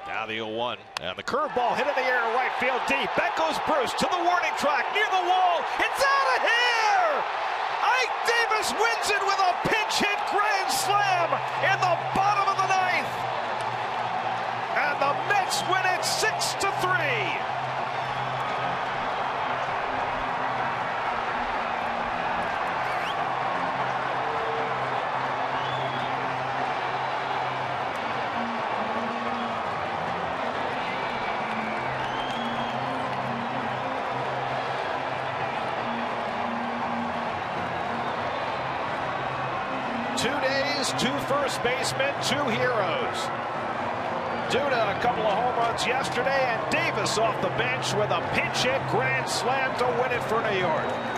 Now the 0-1, and the curveball hit in the air to right field deep. Back goes Bruce to the warning track near the wall. It's out of here! Ike Davis wins it with a pinch hit grand slam in the bottom of the ninth. And the Mets win it 6-3. Two days, two first basemen, two heroes. Duda a couple of home runs yesterday, and Davis off the bench with a pinch hit grand slam to win it for New York.